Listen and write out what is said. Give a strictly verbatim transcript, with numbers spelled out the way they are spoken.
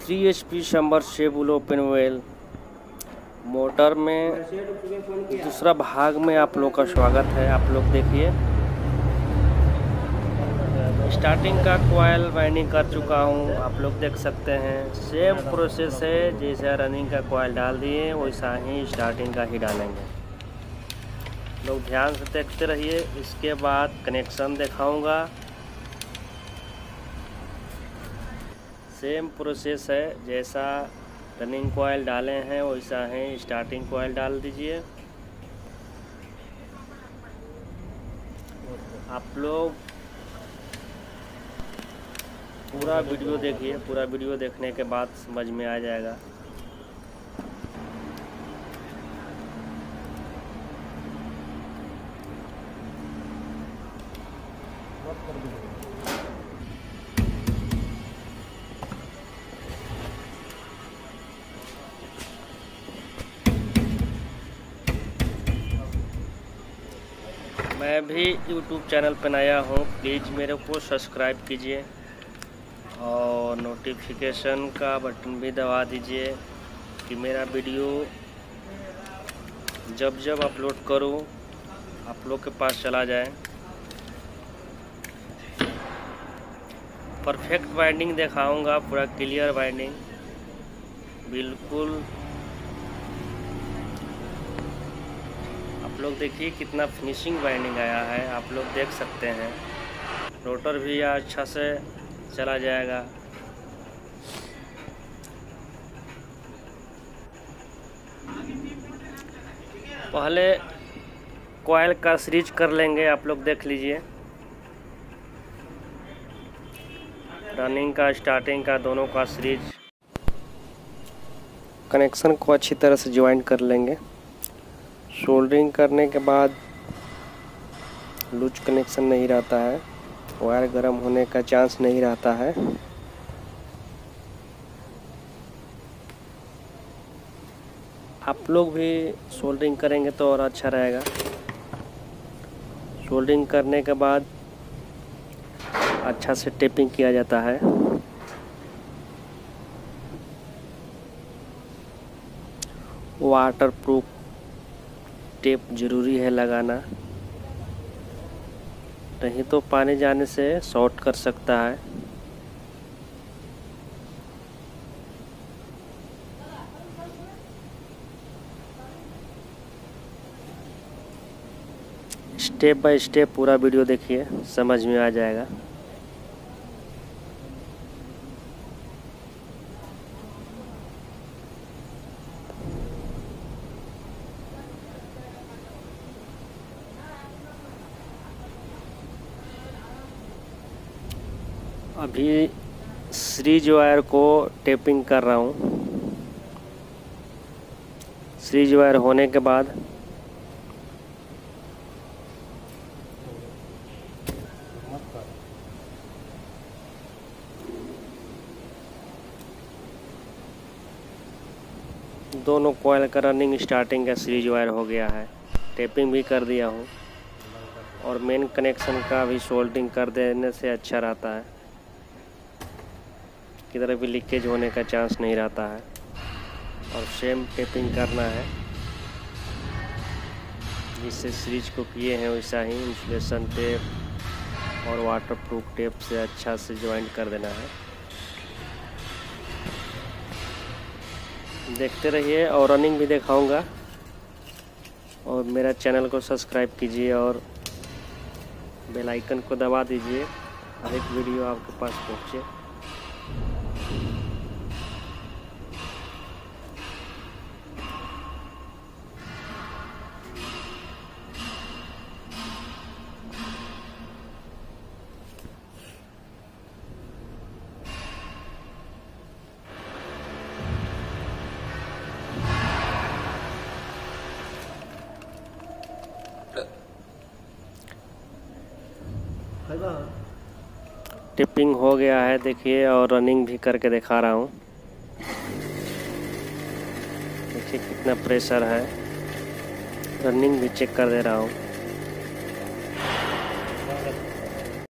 Three H P submersible open well motor में दूसरा भाग में आप लोग का स्वागत है। आप लोग देखिए, स्टार्टिंग का कॉइल वाइंडिंग कर चुका हूँ, आप लोग देख सकते हैं। सेम प्रोसेस है, जैसे रनिंग का कॉइल डाल दिए वैसा ही स्टार्टिंग का ही डालेंगे। लोग ध्यान से देखते रहिए। इसके बाद कनेक्शन दिखाऊंगा। सेम प्रोसेस है, जैसा रनिंग कॉइल डाले हैं वैसा ही स्टार्टिंग कॉइल डाल दीजिए। आप लोग पूरा वीडियो देखिए, पूरा वीडियो देखने के बाद समझ में आ जाएगा। मैं भी यूट्यूब चैनल पर नया हूँ, प्लीज़ मेरे को सब्सक्राइब कीजिए और नोटिफिकेशन का बटन भी दबा दीजिए कि मेरा वीडियो जब जब अपलोड करूँ आप लोग के पास चला जाए। परफेक्ट वाइंडिंग दिखाऊंगा, पूरा क्लियर वाइंडिंग, बिल्कुल। आप लोग देखिए कितना फिनिशिंग वाइंडिंग आया है, आप लोग देख सकते हैं। रोटर भी अच्छा से चला जाएगा। पहले कॉइल का सीरीज कर लेंगे, आप लोग देख लीजिए। रनिंग का स्टार्टिंग का दोनों का सीरीज। कनेक्शन को अच्छी तरह से ज्वाइन कर लेंगे। सोल्डरिंग करने के बाद लूज कनेक्शन नहीं रहता है, वायर गर्म होने का चांस नहीं रहता है। आप लोग भी सोल्डरिंग करेंगे तो और अच्छा रहेगा। सोल्डरिंग करने के बाद अच्छा से टेपिंग किया जाता है। वाटरप्रूफ टेप जरूरी है लगाना, नहीं तो पानी जाने से शॉर्ट कर सकता है। स्टेप बाय स्टेप पूरा वीडियो देखिए, समझ में आ जाएगा। अभी सीरीज वायर को टेपिंग कर रहा हूँ। सीरीज वायर होने के बाद दोनों कॉइल का रनिंग स्टार्टिंग का सीरीज वायर हो गया है। टेपिंग भी कर दिया हूँ और मेन कनेक्शन का भी सोल्डरिंग कर देने से अच्छा रहता है, किधर भी लीकेज होने का चांस नहीं रहता है। और सेम टेपिंग करना है, जिससे सीरीज को किए हैं वैसा ही इंसुलेशन टेप और वाटरप्रूफ टेप से अच्छा से ज्वाइंट कर देना है। देखते रहिए और रनिंग भी दिखाऊंगा। और मेरा चैनल को सब्सक्राइब कीजिए और बेल आइकन को दबा दीजिए, हर एक वीडियो आपके पास पहुंचे। टिपिंग हो गया है देखिए, और रनिंग भी करके दिखा रहा हूँ। देखिए कितना प्रेशर है, रनिंग भी चेक कर दे रहा हूँ।